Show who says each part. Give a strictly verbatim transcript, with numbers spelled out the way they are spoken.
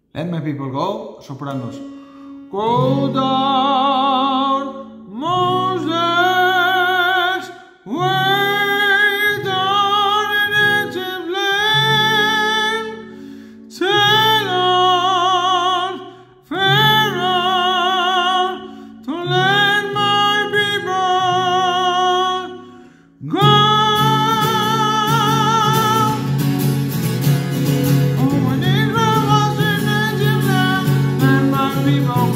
Speaker 1: Let my people go, sopranos. Go down, Moses, way down in Egypt land. Tell on Pharaoh to let my people go. Oh, when Israel was in Egypt land, let my people